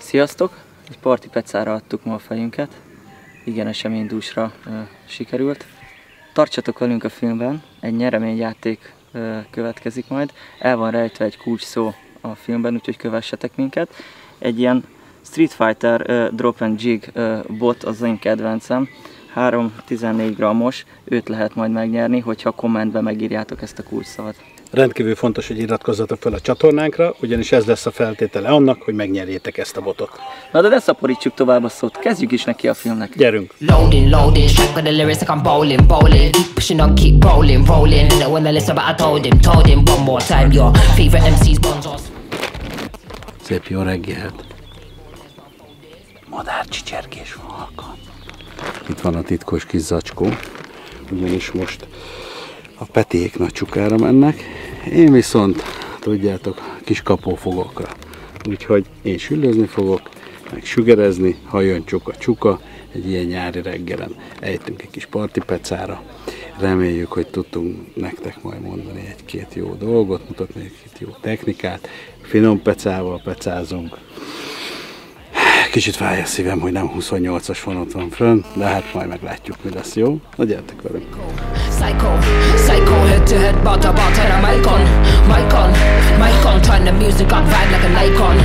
Sziasztok! Egy parti pecára adtuk ma a fejünket. Igen, eseménydúsra sikerült. Tartsatok velünk a filmben, egy nyereményjáték következik majd. El van rejtve egy kulcs szó a filmben, úgyhogy kövessetek minket. Egy ilyen Street Fighter Drop and Jig bot az én kedvencem. 3-14 grammos, őt lehet majd megnyerni, hogyha kommentben megírjátok ezt a kulcsszavat. Rendkívül fontos, hogy iratkozzatok fel a csatornánkra, ugyanis ez lesz a feltétele annak, hogy megnyerjétek ezt a botot. Na de ne szaporítsuk tovább a szót, kezdjük is neki a filmnek. Gyerünk! Loading, loading, strike with the lyrics like I'm bowling, bowling. Keep pushing on, keep rolling, rolling. And when I listen, but I told him one more time, your favorite MC's bonzos. Szép jó reggelt! Madárcsicsergés van halkan. Itt van a titkos kis zacskó, ugyanis most a Petiék nagy csukára mennek, én viszont, tudjátok, kis kapófogokra. Úgyhogy én süllözni fogok, meg sugerezni, ha jön csuka, egy ilyen nyári reggelen ejtünk egy kis partipecára. Reméljük, hogy tudtunk nektek majd mondani egy-két jó dolgot, mutatni egy-két jó technikát. Finom pecával pecázunk. Kicsit fáj a szívem, hogy nem 28-as vonat van fönn, de hát majd meglátjuk, mi lesz, jó? Na gyertek velünk! Psycho, head to head, butter, and I'm icon, turn the music up, vibe like an icon.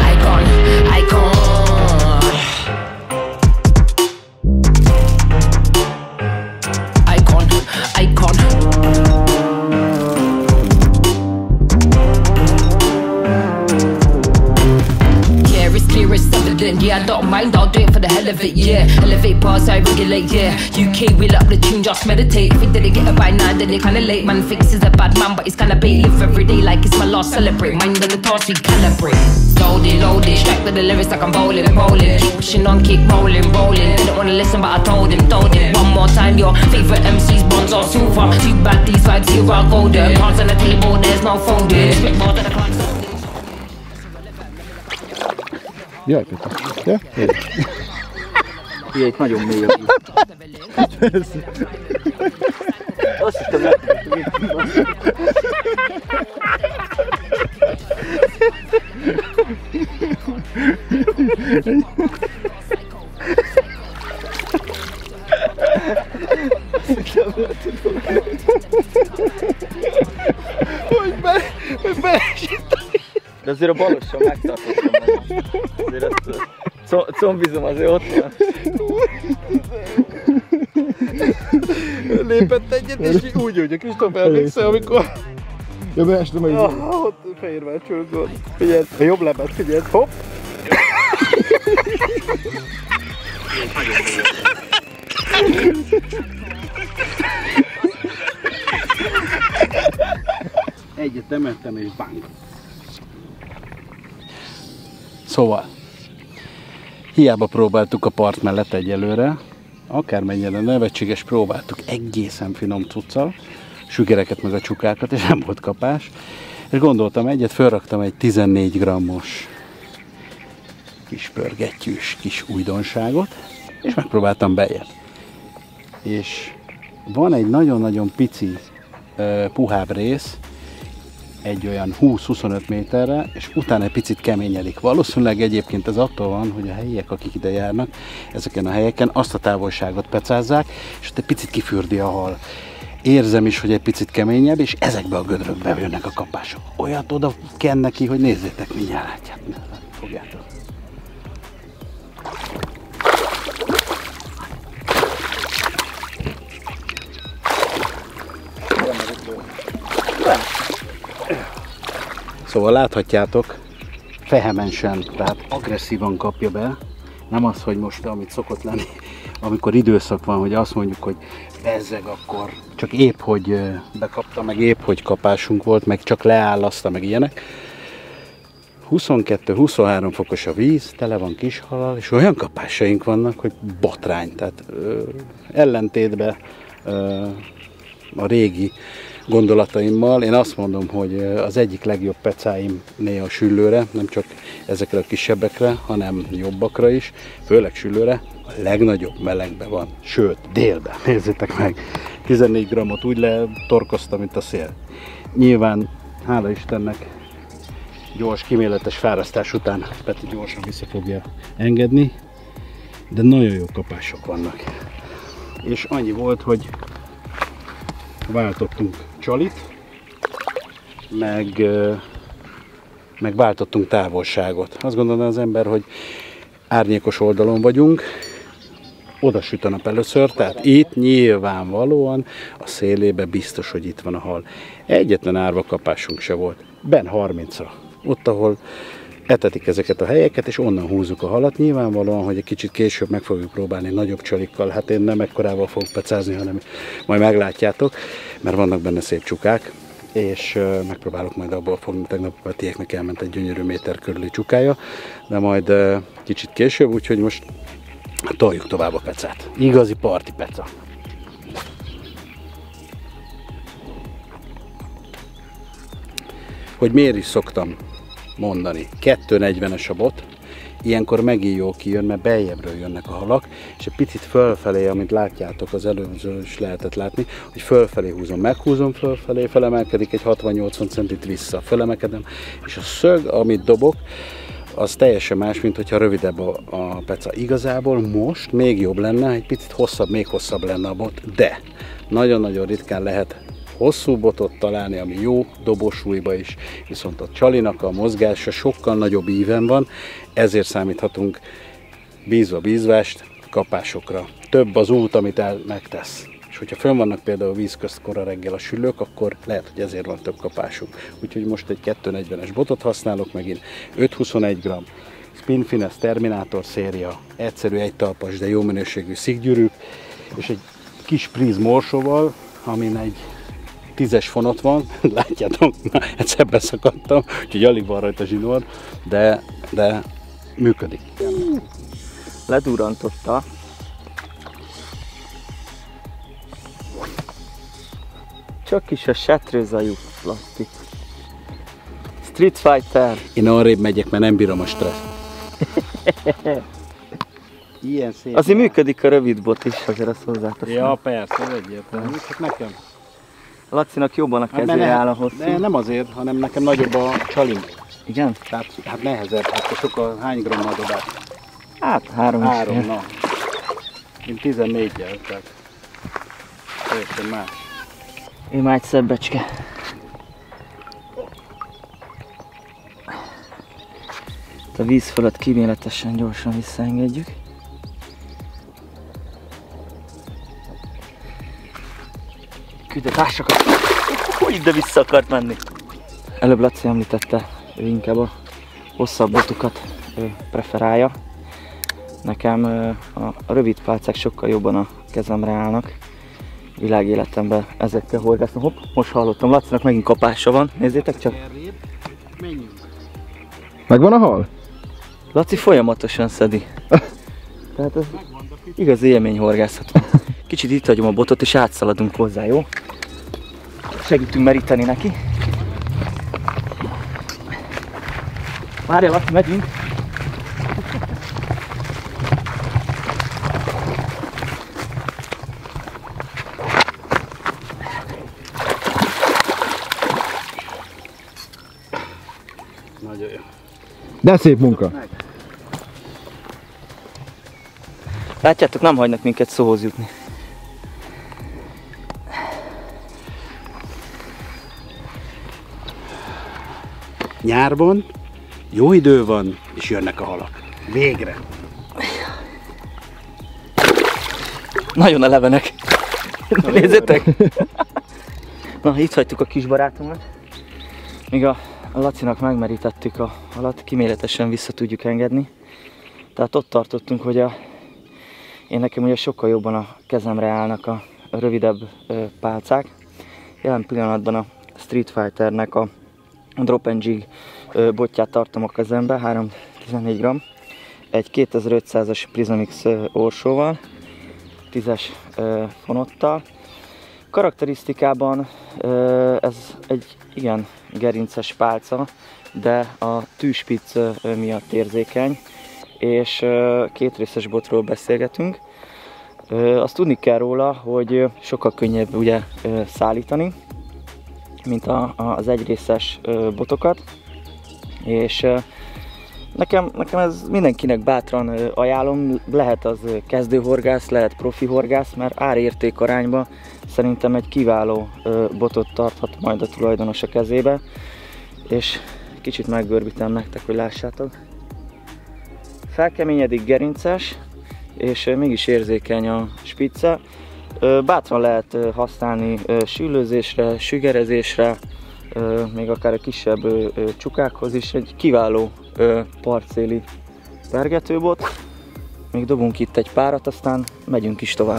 Yeah, I don't mind, I'll do it for the hell of it, yeah. Elevate bars, I regulate, yeah. UK, we up the tune, just meditate. If we didn't get it by 9, then they kinda late. Man thinks he's a bad man, but he's kinda bait. Live every day like it's my last, celebrate. Mind on the task, we calibrate. Loaded, strike with the lyrics like I'm bowling. Keep pushing on, keep rolling. Didn't wanna listen, but I told him. One more time, your favorite MC's bonds are super. Too bad these vibes, here I go there. Cards on the table, there's no folding. Spit more than a clock. Jaj, Peti. Ja? Ugye, itt nagyon mély a víz. Azt hittem, hogy beesett. De azért a balossal megtartottam magam. Azért ezt combizom, azért ott van. Lépett egyet, és úgy, hogy a Kristóf emlékszel, amikor... Ja, beestem egy... Ott fehérvár csőd volt. Figyeld, a jobb lábát figyeld, hopp! Egyet emeltem, és bang! Szóval, hiába próbáltuk a part mellett egyelőre, akármennyire nevetséges, próbáltuk egészen finom cuccal, sügereket meg a csukákat, és nem volt kapás. És gondoltam egyet, felraktam egy 14 grammos kis pörgettyűs kis újdonságot, és megpróbáltam bejebb. És van egy nagyon-nagyon pici, puhább rész, egy olyan 20-25 méterre, és utána egy picit keményedik. Valószínűleg egyébként ez attól van, hogy a helyiek, akik ide járnak, ezeken a helyeken azt a távolságot pecázzák, és ott egy picit kifürdi a hal. Érzem is, hogy egy picit keményebb, és ezekbe a gödrökbe jönnek a kapások. Olyat oda ken neki, hogy nézzétek, mindjárt látját. Fogjátok. Szóval láthatjátok, vehemensen, tehát agresszívan kapja be. Nem az, hogy most, amit szokott lenni, amikor időszak van, hogy azt mondjuk, hogy bezzeg, akkor csak épp, hogy bekapta, meg épp, hogy kapásunk volt, meg csak leállaszta, meg ilyenek. 22-23 fokos a víz, tele van kishalal, és olyan kapásaink vannak, hogy botrány. Tehát ellentétben a régi gondolataimmal én azt mondom, hogy az egyik legjobb pecáim néha süllőre, nem csak ezekre a kisebbekre, hanem jobbakra is, főleg süllőre, a legnagyobb melegben van, sőt, délben, nézzétek meg, 14 grammot úgy letorkoztam, mint a szél. Nyilván, hála Istennek, gyors, kíméletes fárasztás után Peti gyorsan vissza fogja engedni, de nagyon jó kapások vannak. És annyi volt, hogy váltottunk csalit, meg váltottunk távolságot. Azt gondolná az ember, hogy árnyékos oldalon vagyunk, oda süt a nap először, tehát itt nyilvánvalóan a szélébe biztos, hogy itt van a hal. Egyetlen árva kapásunk se volt. Ben 30-ra. Ott, ahol etetik ezeket a helyeket, és onnan húzzuk a halat. Nyilvánvalóan, hogy egy kicsit később meg fogjuk próbálni nagyobb csalikkal. Hát én nem ekkorával fogok pecázni, hanem majd meglátjátok, mert vannak benne szép csukák, és megpróbálok majd abból fogni. Tegnap a Petieknek elment egy gyönyörű méter körüli csukája, de majd kicsit később, úgyhogy most toljuk tovább a pecát. Igazi parti peca. Hogy miért is szoktam mondani, 240-es a bot, ilyenkor megint jó kijön, mert beljebbről jönnek a halak, és egy picit fölfelé, amit látjátok, az előző is lehetett látni, hogy fölfelé húzom, meghúzom fölfelé, felemelkedik egy 60-80 centit vissza, felemelkedem, és a szög, amit dobok, az teljesen más, mint hogyha rövidebb a peca. Igazából most még jobb lenne, egy picit hosszabb, még hosszabb lenne a bot, de nagyon-nagyon ritkán lehet hosszú botot találni, ami jó dobósúlyba is, viszont a csalinak a mozgása sokkal nagyobb íven van, ezért számíthatunk bízva-bízvást kapásokra. Több az út, amit megtesz. És hogyha fönn vannak például víz közt kora reggel a sülők, akkor lehet, hogy ezért van több kapásunk. Úgyhogy most egy 240-es botot használok megint, 5-21 g, Spin Finesse Terminator széria, egyszerű egytalpas, de jó minőségű szikgyűrűk, és egy kis príz morsóval, amin egy 10-es fonot van, látjátok, na, egyszer beszakadtam, úgyhogy alig van rajta zsinór, de működik. Ledurrantotta. Csak is a setrőzajú plastik. Street Fighter. Én arrébb megyek, mert nem bírom a stresszt. Ilyen szép. Azért működik a rövid bot is, azért azt hozzáteszem. Ja, persze, ez egyértelmű. Csak nekem. A Lacinak jobban a kezére áll a hosszú. De nem azért, hanem nekem nagyobb a csalim. Igen? Tehát, hát nehezebb, hát sokkal hány grammal dobál? Hát 3 na. Én 14-jel, tehát teljesen más. Én már egy szebbecske. A víz fölött kíméletesen gyorsan visszaengedjük. Küldetásokat! Hogy ide vissza akart menni? Előbb Laci említette, ő inkább a hosszabb botokat preferálja. Nekem a rövid pálcák sokkal jobban a kezemre állnak. Világéletemben ezekkel horgászom. Hopp, most hallottam, Lacinak megint kapása van. Nézzétek csak! Menjünk! Megvan a hal? Laci folyamatosan szedi. Tehát ez igazi élmény horgászat. Kicsit itt hagyom a botot és átszaladunk hozzá, jó? Segítünk meríteni neki. Várjál, Laci, megyünk! Nagyon jó. De szép munka! Látjátok, nem hagynak minket szóhoz jutni. Nyárban jó idő van, és jönnek a halak. Végre! Nagyon a levenek. Nézzétek! Na, itt hagytuk a kis barátomat. Míg a Lacinak megmerítettük a halat, kíméletesen vissza tudjuk engedni. Tehát ott tartottunk, hogy én nekem ugye sokkal jobban a kezemre állnak a rövidebb pálcák. Jelen pillanatban a Street Fighternek a Drop and Jig botját tartom a kezembe, 314 g. Egy 2500-as Prismamix orsóval, 10-es fonottal. Karakterisztikában ez egy igen gerinces pálca, de a tűzspic miatt érzékeny, és kétrészes botról beszélgetünk. Azt tudni kell róla, hogy sokkal könnyebb ugye szállítani, mint az egyrészes botokat. És nekem ez mindenkinek bátran ajánlom, lehet az kezdőhorgász, lehet profi horgász, mert árérték arányban szerintem egy kiváló botot tarthat majd a tulajdonos a kezébe, és kicsit meggörbítem nektek, hogy lássátok. Felkeményedik, gerinces, és mégis érzékeny a spicce. Bátran lehet használni sűlőzésre, sügerezésre, még akár a kisebb csukákhoz is. Egy kiváló partszéli pergetőbot. Még dobunk itt egy párat, aztán megyünk is tovább.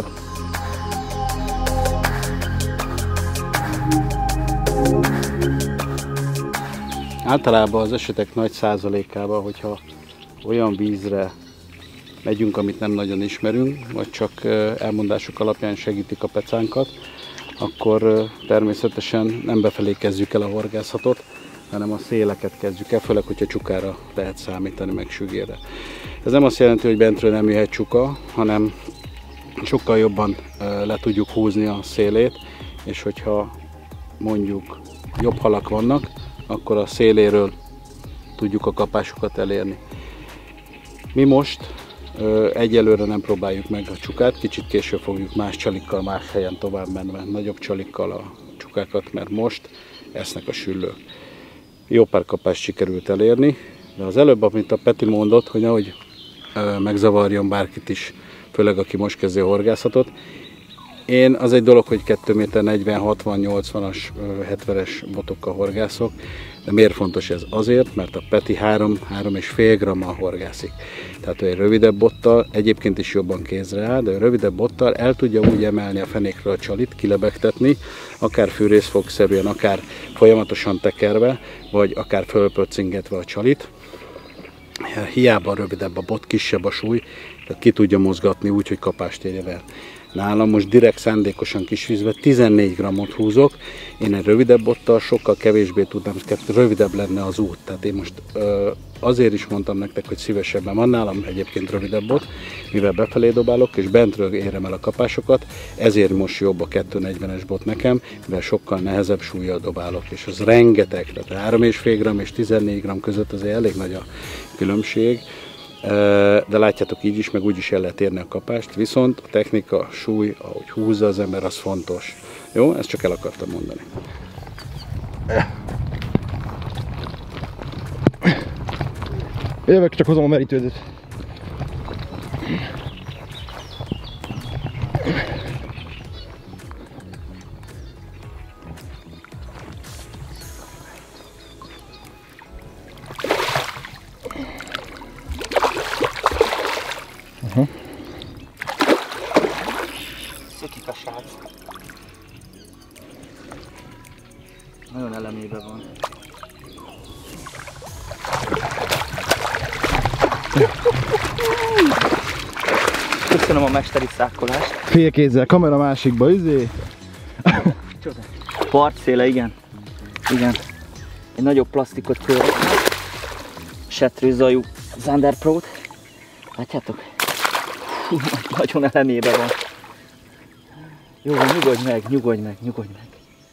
Általában az esetek nagy százalékában, hogyha olyan vízre megyünk, amit nem nagyon ismerünk, vagy csak elmondások alapján segítik a pecánkat, akkor természetesen nem befelé kezdjük el a horgászatot, hanem a széleket kezdjük el, főleg, hogyha csukára lehet számítani, meg sügérre. Ez nem azt jelenti, hogy bentről nem jöhet csuka, hanem sokkal jobban le tudjuk húzni a szélét, és hogyha mondjuk jobb halak vannak, akkor a széléről tudjuk a kapásokat elérni. Mi most egyelőre nem próbáljuk meg a csukát, kicsit később fogjuk más csalikkal, más helyen tovább menve, nagyobb csalikkal a csukákat, mert most esznek a süllők. Jó pár kapást sikerült elérni, de az előbb, amit a Peti mondott, hogy nehogy megzavarjon bárkit is, főleg aki most kezdi a horgászatot. Én az egy dolog, hogy 2 méter 40, 60, 80-as, 70-es botokkal horgászok, de miért fontos ez? Azért, mert a Peti 3-3,5 grammal horgászik. Tehát egy rövidebb bottal, egyébként is jobban kézre áll, de a rövidebb bottal el tudja úgy emelni a fenékről a csalit, kilebegtetni, akár fűrészfogszerűen, akár folyamatosan tekerve, vagy akár fölpöccingetve a csalit. Hiába rövidebb a bot, kisebb a súly, tehát ki tudja mozgatni úgy, hogy kapást érjen el. Nálam most direkt szándékosan kis vízbe 14 grammot húzok, én egy rövidebb bottal sokkal kevésbé tudnám, rövidebb lenne az út. Tehát én most azért is mondtam nektek, hogy szívesebben van nálam egyébként rövidebb bot, mivel befelé dobálok és bentről érem el a kapásokat, ezért most jobb a 240-es bot nekem, mivel sokkal nehezebb súllyal dobálok, és az rengeteg, tehát 3,5 gram és 14 gram között azért elég nagy a különbség. De látjátok, így is, meg úgy is el lehet érni a kapást, viszont a technika, a súly, ahogy húzza az ember, az fontos. Jó? Ezt csak el akartam mondani. Jövök, csak hozom a merítőzőt. Szökik a srác. Nagyon elemében van. Köszönöm a mesteri szákolást. Félkézzel, kamera másikba, üzé. Partszéle, igen. Igen. Egy nagyobb plasztikot kölök. Setrőzajú Zander Pro-t. Látjátok? Nagyon elemében van. Jó, nyugodj meg, nyugodj meg, nyugodj meg.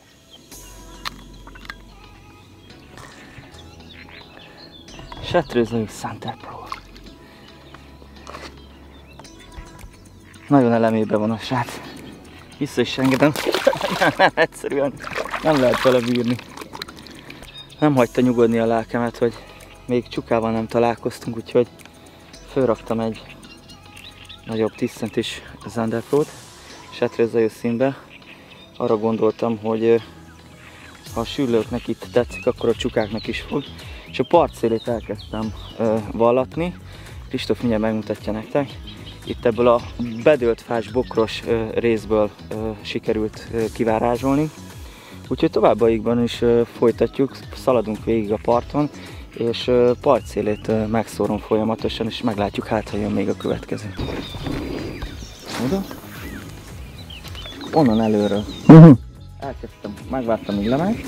Setrőzajú Zander Pro. Nagyon elemében van a srác. Vissza is engedem. Egyszerűen nem lehet vele bírni. Nem hagyta nyugodni a lelkemet, hogy még csukával nem találkoztunk, úgyhogy fölraktam egy nagyobb 10 centis Zander Pro-t, setrőzajú színbe. Arra gondoltam, hogy ha a süllőknek itt tetszik, akkor a csukáknak is fog. És a partszélét elkezdtem vallatni. Kristóf mindjárt megmutatja nektek. Itt ebből a bedőlt fás bokros részből sikerült kivárázsolni. Úgyhogy továbbiakban is folytatjuk, szaladunk végig a parton, és partszélét megszórom folyamatosan, és meglátjuk, hát ha jön még a következő. Oda? Onnan előről. Elkezdtem, megvártam, míg lemegy.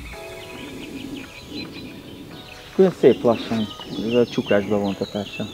Külön szép lassan, ez a csukás bevontatása.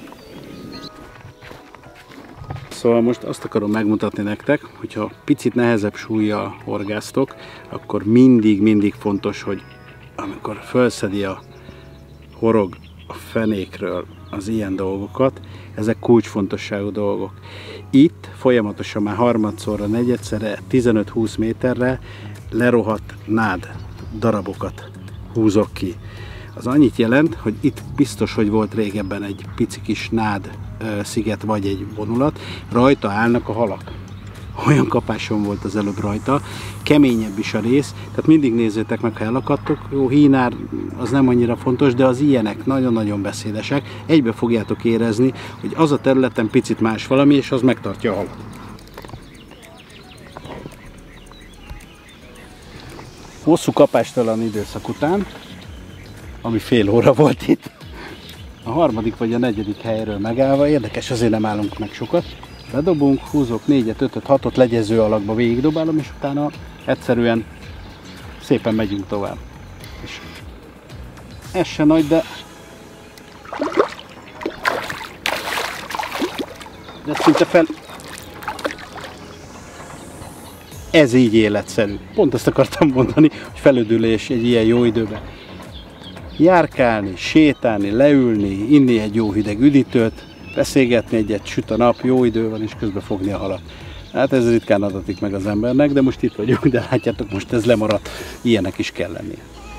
Szóval most azt akarom megmutatni nektek, hogyha picit nehezebb súllyal horgásztok, akkor mindig fontos, hogy amikor felszedi a horog a fenékről az ilyen dolgokat, ezek kulcsfontosságú dolgok. Itt folyamatosan már harmadszorra, negyedszerre, 15-20 méterre lerohadt nád darabokat húzok ki. Az annyit jelent, hogy itt biztos, hogy volt régebben egy pici kis nád sziget vagy egy vonulat, rajta állnak a halak. Olyan kapásom volt az előbb rajta, keményebb is a rész, tehát mindig nézzétek meg, ha elakadtok. Jó, hínár az nem annyira fontos, de az ilyenek nagyon-nagyon beszédesek. Egybe fogjátok érezni, hogy az a területen picit más valami, és az megtartja a halat. Hosszú kapástalan időszak után, ami fél óra volt itt, a harmadik vagy a negyedik helyről megállva, érdekes, azért nem állunk meg sokat, bedobunk, húzok 4-et, 5-öt, 6-ot legyező alakba végigdobálom, és utána egyszerűen szépen megyünk tovább. És ez se nagy, de szinte fel... Ez így életszerű. Pont ezt akartam mondani, hogy felüdülés egy ilyen jó időben. Járkálni, sétálni, leülni, inni egy jó hideg üdítőt, beszélgetni egyet, süt a nap, jó idő van, és közben fogni a halat. Hát ez ritkán adatik meg az embernek, de most itt vagyunk, de látjátok, most ez lemaradt, ilyenek is kell lennie.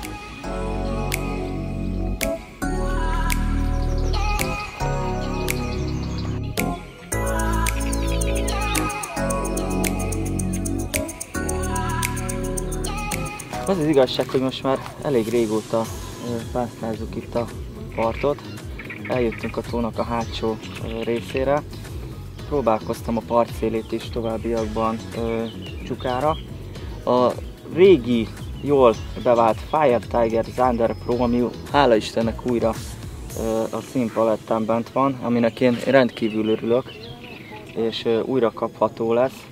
Az az igazság, hogy most már elég régóta pásztázzuk itt a partot. Eljöttünk a tónak a hátsó részére. Próbálkoztam a partszélét is továbbiakban csukára. A régi, jól bevált Fire Tiger Zander Pro, ami hála Istennek újra a színpalettán bent van, aminek én rendkívül örülök, és újra kapható lesz.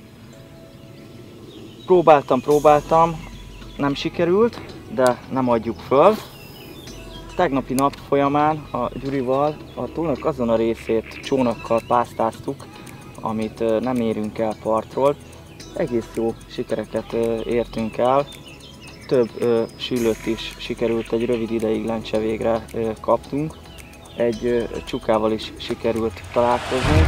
Próbáltam, nem sikerült, de nem adjuk föl. Tegnapi nap folyamán a Gyurival a tónak azon a részét csónakkal pásztáztuk, amit nem érünk el partról. Egész jó sikereket értünk el. Több süllőt is sikerült egy rövid ideig lencse végre kaptunk. Egy csukával is sikerült találkozni.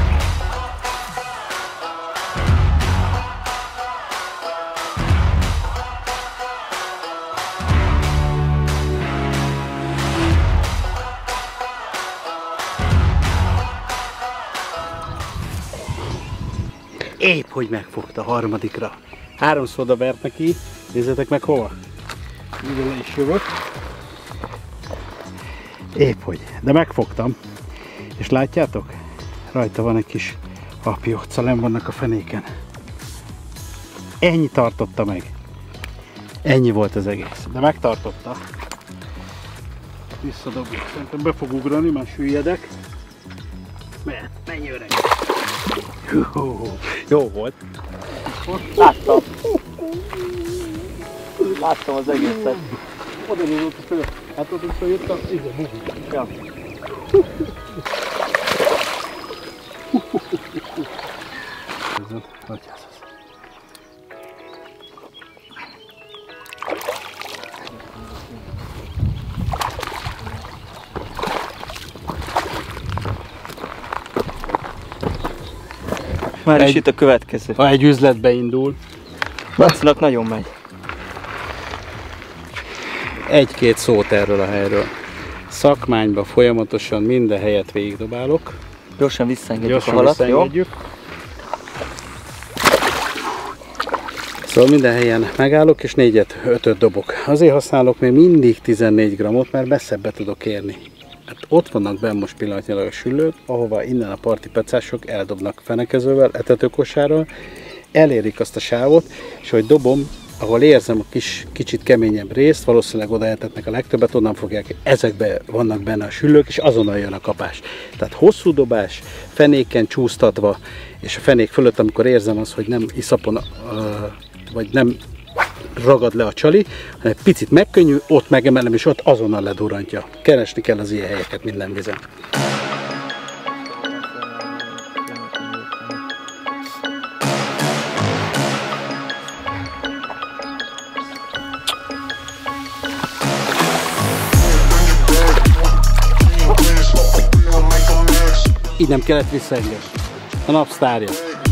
Épp hogy megfogta harmadikra. 3-szor dobert neki, nézzetek meg hova. Ide le is jövök. Épp hogy, de megfogtam. És látjátok? Rajta van egy kis apjóca, len vannak a fenéken. Ennyi tartotta meg. Ennyi volt az egész, de megtartotta. Visszadobjuk, szerintem be fog ugrani, már süllyedek. Mert menj öreg! Jó volt. Láttam az egészet. Oda nézett a föl. Hát ott följött a bugi. Ja. Ez a atyász. Már is itt a következő. Ha egy üzletbe indul. Lacinak nagyon megy. Egy-két szót erről a helyről. Szakmányba folyamatosan minden helyet végigdobálok. Gyorsan visszaengedjük a halat, jó? Szóval minden helyen megállok, és 4-et, 5-öt dobok. Azért használok még mindig 14 grammot, mert messzebbre tudok érni. Hát ott vannak benn most pillanatnyilag a süllők, ahova innen a parti pecások eldobnak fenekezővel, etetőkosárral, elérik azt a sávot, és hogy dobom, ahol érzem a kicsit keményebb részt, valószínűleg oda eltetnek a legtöbbet, onnan fogják, ezekbe vannak benne a süllők, és azonnal jön a kapás. Tehát hosszú dobás, fenéken csúsztatva, és a fenék fölött, amikor érzem azt, hogy nem iszapon, vagy nem ragad le a csali, hanem picit megkönnyű, ott megemelem, és ott azonnal ledurrantja. Keresni kell az ilyen helyeket minden vizen. Így nem kellett visszaengedni. A napsztárja.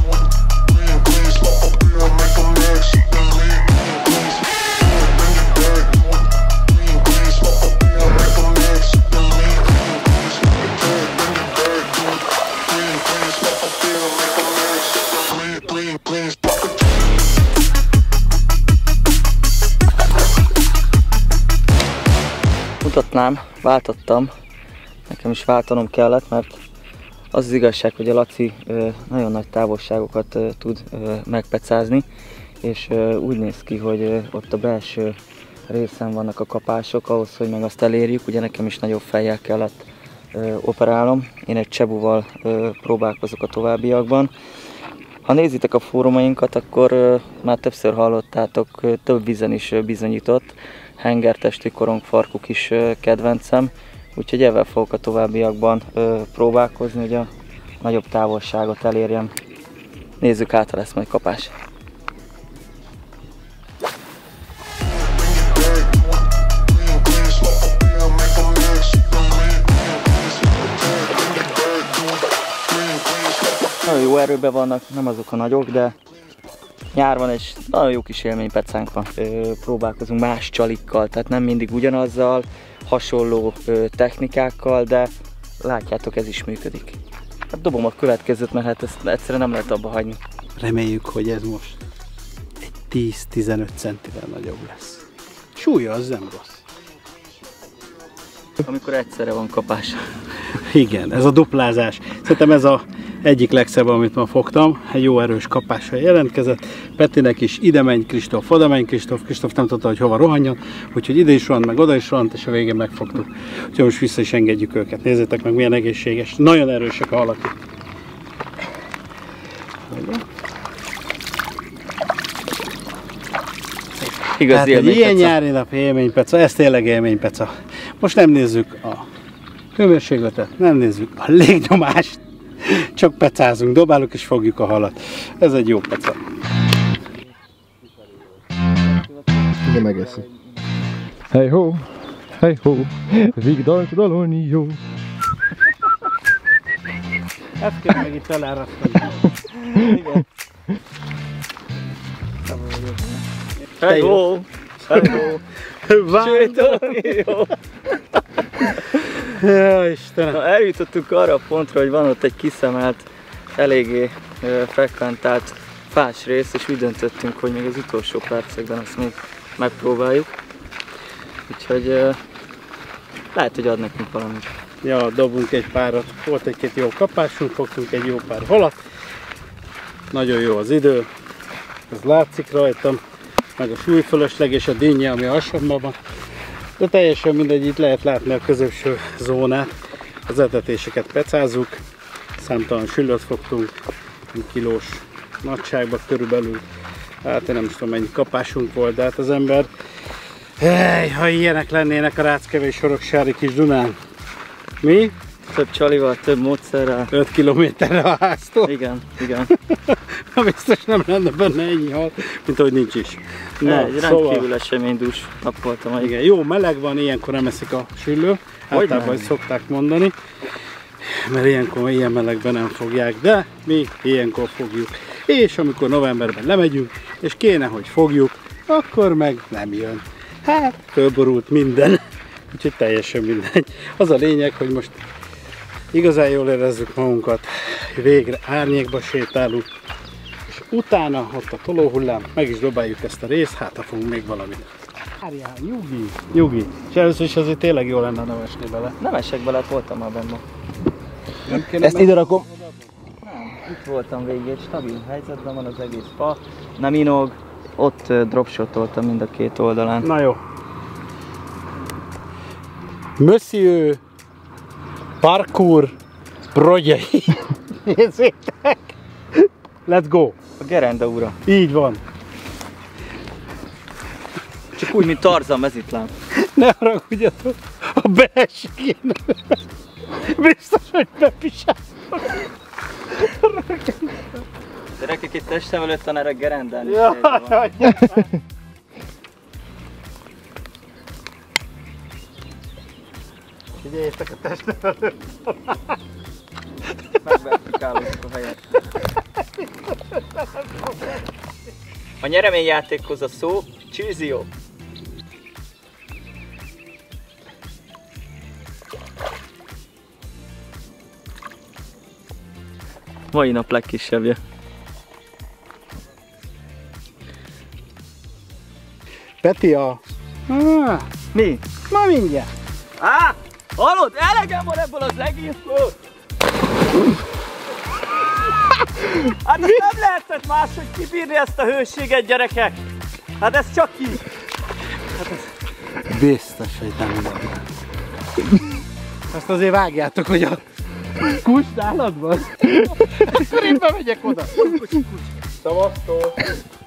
Mutatnám, váltottam, nekem is váltanom kellett, mert az igazság, hogy a Laci nagyon nagy távolságokat tud megpecázni, és úgy néz ki, hogy ott a belső részen vannak a kapások, ahhoz, hogy meg azt elérjük, ugye nekem is nagyobb fejjel kellett operálnom. Én egy csebuval próbálkozok a továbbiakban. Ha nézitek a fórumainkat, akkor már többször hallottátok, több vízen is bizonyított. Hengertestű korongfarkuk is kedvencem, úgyhogy ezzel fogok a továbbiakban próbálkozni, hogy a nagyobb távolságot elérjem. Nézzük át, ha lesz majd kapás. Nagyon jó erőben vannak, nem azok a nagyok, de nyár van és nagyon jó kis élménypecánk van. Próbálkozunk más csalikkal, tehát nem mindig ugyanazzal, hasonló technikákkal, de látjátok, ez is működik. Hát dobom a következőt, mert hát ezt egyszerűen nem lehet abba hagyni. Reméljük, hogy ez most egy 10-15 centivel nagyobb lesz. Súlya az nem rossz. Amikor egyszerre van kapás. Igen, ez a duplázás. Szerintem ez az egyik legszebb, amit ma fogtam. Egy jó erős kapással jelentkezett. Petinek is ide menj Kristóf, oda menj Kristóf. Kristóf nem tudta, hogy hova rohanjon, úgyhogy ide is rohant, meg oda is rohant, és a végén megfogtuk. Úgyhogy most vissza is engedjük őket. Nézzétek meg, milyen egészséges. Nagyon erősek a halak itt. Igazi egy ilyen nyári nap élménypeca, ez tényleg élménypeca. Most nem nézzük a hőmérsékletet, nem nézzük a légnyomást, csak pecázunk, dobálunk és fogjuk a halat. Ez egy jó peca. Igen, megeszi. Hey ho, vigdalt dalolni jó. Ezt kell meg itt elárasztani. Igen. Hey ho! Hey ho! Jó. Ja, Istenem. Na, eljutottunk arra a pontra, hogy van ott egy kiszemelt, eléggé frekventált fás rész, és úgy döntöttünk, hogy még az utolsó percekben azt még megpróbáljuk. Úgyhogy lehet, hogy ad nekünk valamit. Ja, dobunk egy párat. Volt egy-két jó kapásunk, fogtunk egy jó pár halat. Nagyon jó az idő. Ez látszik rajtam. Meg a súlyfölösleg és a dinnye, ami hasonlóban van. De teljesen mindegy, itt lehet látni a középső zónát. Az etetéseket pecázzuk. Számtalan sülőt fogtunk, kilós nagyságban körülbelül. Hát én nem is tudom, mennyi kapásunk volt, de hát az ember... ha ilyenek lennének a Ráckevei Soroksári kis Dunán. Mi? Több csalival, több módszerrel. 5 kilométerre a háztól. Igen, igen. Biztos nem lenne benne ennyi hal, mint ahogy nincs is. Na, egy rendkívül eseménydús nap volt a mai. Igen, jó meleg van, ilyenkor nem eszik a süllő. Általában szokták mondani. Mert ilyenkor ilyen melegben nem fogják, de mi ilyenkor fogjuk. És amikor novemberben lemegyünk, és kéne, hogy fogjuk, akkor meg nem jön. Hát, fölborult minden. Úgyhogy teljesen mindegy. Az a lényeg, hogy most igazán jól érezzük magunkat, végre árnyékba sétálunk, és utána ott a tolóhullám, meg is dobáljuk ezt a részt, hát ha fogunk még valamit. Várjál, nyugi. És először is azért tényleg jó lenne nem esni bele. Nem esek bele, voltam már benne. Nem kéne Ezt ide rakom. Nem, itt voltam végig, egy stabil helyzetben van az egész fa, nem inog, ott dropshotoltam mind a két oldalán. Na jó. Monsieur Parkour Brogyai. Nézzétek! Let's go! A gerenda ura. Így van. Csak úgy, mint Tarzan mezitláb. Ne haragudjatok, a belségén. Biztos, hogy bepisálok. Gyerekek, itt testnevelő tanár a gerendán is. Jaj. Figyeljétek a testnevelő tanár. Megvertikálóztuk a helyet. A nyereményjátékhoz a szó csűzió. Mai nap legkisebbje. Peti a... Mi? Ma mindjárt. Hallod? Elegem van ebből az egészből! Hát ezt nem lehetett máshogy kibírni ezt a hőséget, gyerekek! Hát ez csak így! Biztos, hogy nem minden. Azt azért vágjátok, hogy a kus nálad van. Akkor én bemegyek oda. Szavaztól.